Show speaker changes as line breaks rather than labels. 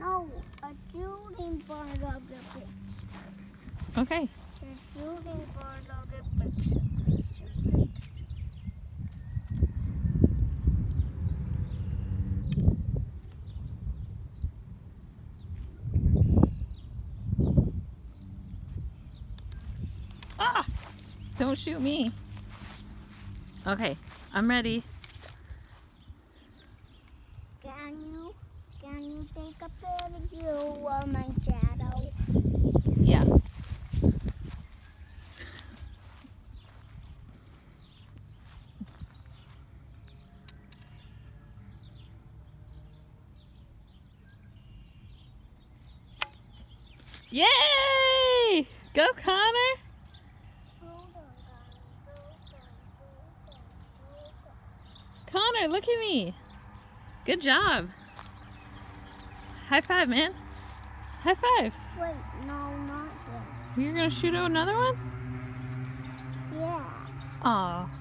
No, a shooting part of the picture.
Okay.
The shooting part of the picture.
Ah! Don't shoot me. Okay, I'm ready.
Can you take a picture of my shadow?
Yeah. Yay! Go, Connor! Connor, look at me. Good job. High five, man. High five.
Wait, no, not yet.
You're gonna shoot another one?
Yeah.
Aw.